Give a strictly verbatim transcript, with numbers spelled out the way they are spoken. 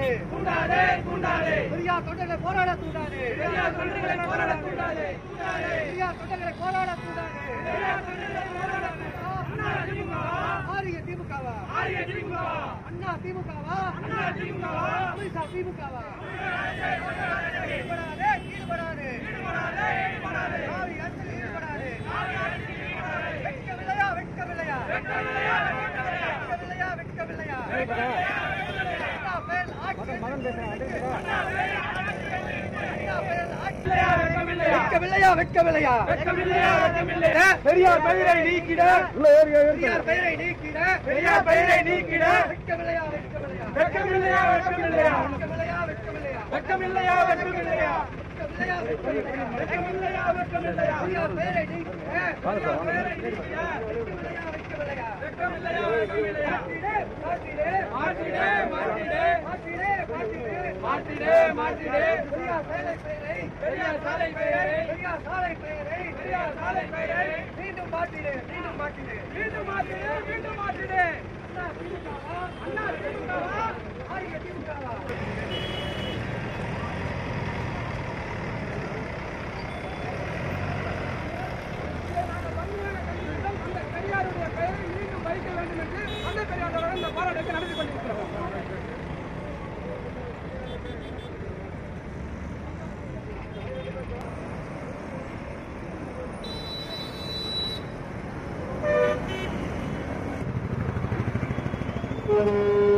தூண்டாதே தூண்டாதே பெரியார் தொண்டர்களை போராட தூண்டாதே பெரியார் தொண்டர்களை போராட தூண்டாதே பெரியார் தொண்டர்களை போராட தூண்டாதே பெரியார் தொண்டர்களை போராட அண்ணா திமுகவா ஆரிய திமுகவா ஆரிய திமுகவா அண்ணா திமுகவா அண்ணா திமுகவா அமித்ஷா திமுகவா ஈடுபடாதே ஈடுபடாதே ஈடுபடாதே ஈடுபடாதே ஆவி அரசியல் ஈடுபடாதே வெட்கவில்லையா வெட்கவில்லையா வெட்கவில்லையா வெட்கவில்லையா வெட்கவில்லையா அண்ணா பேர் ஆட்சி வெட்கவில்லையா வெட்கவில்லையா வெட்கமில்லையா வெட்கமில்லையா பெரியார் பெயரை நீக்கிட பெரியார் பெயரை நீக்கிட பெரியார் பெயரை நீக்கிட வெட்கவில்லையா வெட்கவில்லையா வெட்கமில்லையா வெட்கமில்லையா வெட்கவில்லையா வெட்கவில்லையா வெட்கமில்லையா வெட்கமில்லையா வெட்கமில்லையா வெட்கமில்லையா பெரியார் பெயரை நீக்கிட பெரியார் பெயரை நீக்கிட வெட்கவில்லையா வெட்கவில்லையா வெட்கமில்லையா வெட்கமில்லையா மாற்றிடே மாற்றிடே மாற்றிடே மாற்றிடே மாற்றிடே மாற்றிடே மாற்றிடே மாற்றிடே பெரியார் சாலை பெயரை பெரியார் சாலை பெயரை பெரியார் சாலை பெயரை பெரியார் சாலை பெயரை மீண்டும் மாற்றிடே மீண்டும் மாற்றிடே மீண்டும் மாற்றிடே மீண்டும் மாற்றிடே அண்ணா திமுகவா அண்ணா திமுகவா ஆரிய திமுகவா அந்த பெரியாருடைய பெயரை மீண்டும் வைக்க வேண்டும் என்று அந்த பெரியாரோட இந்த போராட்டத்தை நடத்தி கொண்டிருக்கிறோம். Thank you.